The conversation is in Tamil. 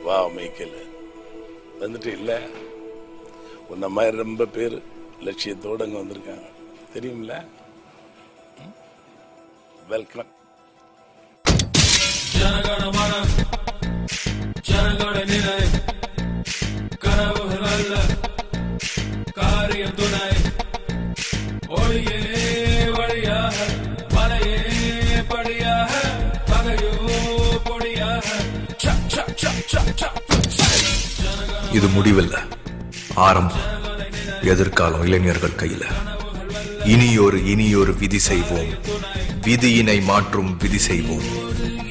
வா மைக்கேல், வந்துட்டு இல்லை உன்ன மாதிரி ரொம்ப பேர் லட்சியத்தோடு அங்கே வந்திருக்காங்க தெரியுமில்ல. வெல்கம். ஜனகணமன ஜனகண நிலை கனவுகள் அல்ல காரியம் துணை ஒளியே வழியாக மலையே படியாக பகையோ பொடியாக. இது முடிவில்ல, ஆரம்பம். எதிர்காலம் இளைஞர்கள் கையில. இனியொரு விதி செய்வோம், விதியினை மாற்றும் விதி செய்வோம்.